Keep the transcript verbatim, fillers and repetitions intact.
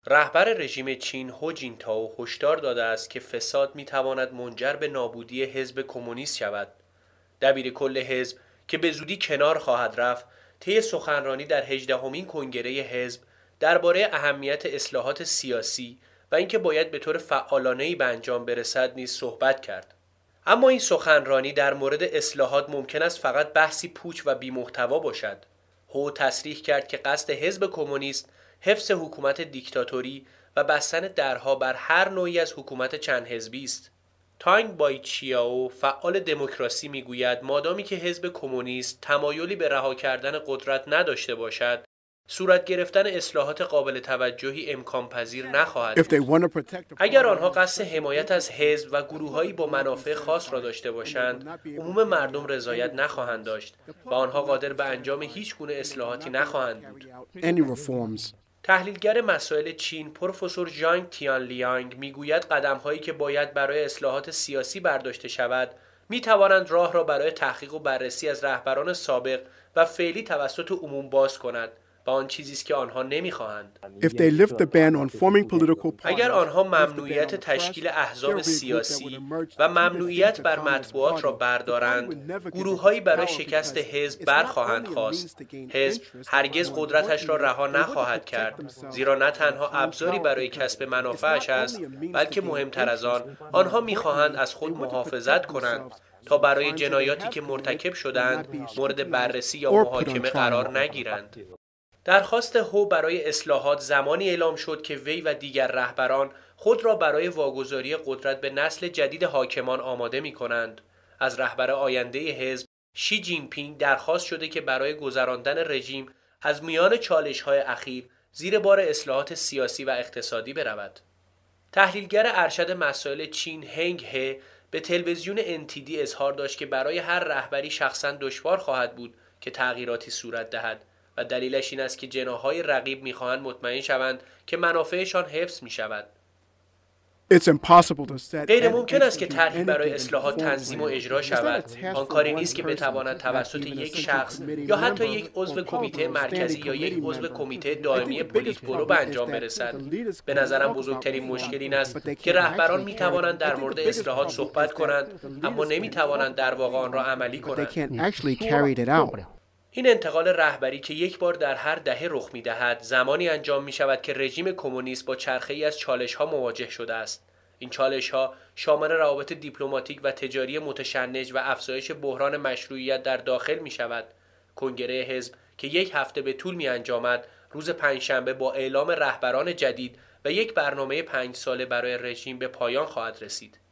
رهبر رژیم چین هو جینتائو هشدار داده است که فساد می‌تواند منجر به نابودی حزب کمونیست شود. دبیرکل حزب که به زودی کنار خواهد رفت، طی سخنرانی در هجدهمین کنگره حزب درباره اهمیت اصلاحات سیاسی و اینکه باید به طور فعالانه‌ای به انجام برسد نیز صحبت کرد. اما این سخنرانی در مورد اصلاحات ممکن است فقط بحثی پوچ و بی‌محتوا باشد. هو تصریح کرد که قصد حزب کمونیست حفظ حکومت دیکتاتوری و بستن درها بر هر نوعی از حکومت چند حزبی است. تانگ بایچیائو فعال دموکراسی میگوید مادامی که حزب کمونیست تمایلی به رها کردن قدرت نداشته باشد، صورت گرفتن اصلاحات قابل توجهی امکان پذیر نخواهد بود. اگر آنها قصد حمایت از حزب و گروه‌هایی با منافع خاص را داشته باشند، عموم مردم رضایت نخواهند داشت و آنها قادر به انجام هیچ گونه اصلاحاتی نخواهند بود. تحلیلگر مسائل چین پروفسور ژانگ تیانلیانگ میگوید قدم‌هایی که باید برای اصلاحات سیاسی برداشته شود می‌توانند راه را برای تحقیق و بررسی از رهبران سابق و فعلی توسط عموم باز کند و آن چیزی است که آنها نمی‌خواهند. اگر آنها ممنوعیت تشکیل احزاب سیاسی و ممنوعیت بر مطبوعات را بردارند، گروه‌هایی برای شکست حزب برخواهند خواست. حزب هرگز قدرتش را رها نخواهد کرد، زیرا نه تنها ابزاری برای کسب منافعش است، بلکه مهمتر از آن، آنها می‌خواهند از خود محافظت کنند تا برای جنایاتی که مرتکب شدند مورد بررسی یا محاکمه قرار نگیرند. درخواست هو برای اصلاحات زمانی اعلام شد که وی و دیگر رهبران خود را برای واگذاری قدرت به نسل جدید حاکمان آماده می کنند. از رهبر آینده حزب شی جین پینگ درخواست شده که برای گذراندن رژیم از میان چالش‌های اخیر زیر بار اصلاحات سیاسی و اقتصادی برود. تحلیلگر ارشد مسائل چین هنگ he به تلویزیون ان تی دی اظهار داشت که برای هر رهبری شخصاً دشوار خواهد بود که تغییراتی صورت دهد و دلیلش این است که جناح‌های رقیب می‌خواهند مطمئن شوند که منافعشان حفظ می‌شود. غیر ممکن است که طرحی برای اصلاحات تنظیم و اجرا شود. آن کاری نیست که بتواند توسط یک شخص یا حتی یک عضو کمیته مرکزی یا یک عضو کمیته دائمی پلیتبورو به انجام برسد. به نظرم بزرگترین مشکل این است که رهبران می‌توانند در مورد اصلاحات صحبت کنند اما نمی‌توانند در واقع آن را عملی کنند. این انتقال رهبری که یک بار در هر دهه رخ می‌دهد، زمانی انجام می‌شود که رژیم کمونیست با چرخه‌ای از چالش‌ها مواجه شده است. این چالش‌ها شامل روابط دیپلماتیک و تجاری متشنج و افزایش بحران مشروعیت در داخل می‌شود. کنگره حزب که یک هفته به طول می‌انجامد، روز پنجشنبه با اعلام رهبران جدید و یک برنامه پنج ساله برای رژیم به پایان خواهد رسید.